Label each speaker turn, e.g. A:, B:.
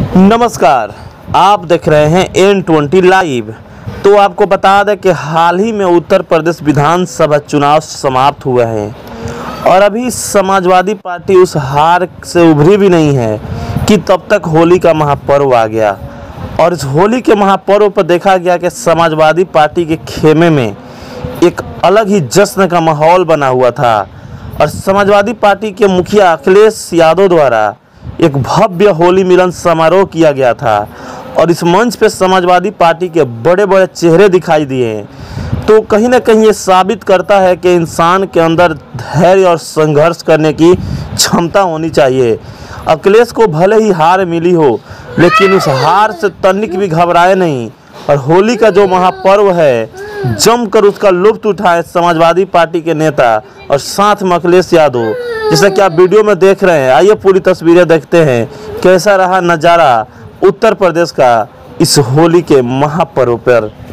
A: नमस्कार, आप देख रहे हैं N20 लाइव। तो आपको बता दें कि हाल ही में उत्तर प्रदेश विधानसभा चुनाव समाप्त हुए हैं और अभी समाजवादी पार्टी उस हार से उभरी भी नहीं है कि तब तक होली का महापर्व आ गया। और इस होली के महापर्व पर देखा गया कि समाजवादी पार्टी के खेमे में एक अलग ही जश्न का माहौल बना हुआ था और समाजवादी पार्टी के मुखिया अखिलेश यादव द्वारा एक भव्य होली मिलन समारोह किया गया था और इस मंच पे समाजवादी पार्टी के बड़े बड़े चेहरे दिखाई दिए। तो कहीं ना कहीं ये साबित करता है कि इंसान के अंदर धैर्य और संघर्ष करने की क्षमता होनी चाहिए। अखिलेश को भले ही हार मिली हो, लेकिन उस हार से तनिक भी घबराए नहीं और होली का जो महापर्व है जमकर उसका लुत्फ उठाए समाजवादी पार्टी के नेता और साथ में अखिलेश यादव। जैसा कि आप वीडियो में देख रहे हैं, आइए पूरी तस्वीरें देखते हैं कैसा रहा नज़ारा उत्तर प्रदेश का इस होली के महापर्व पर।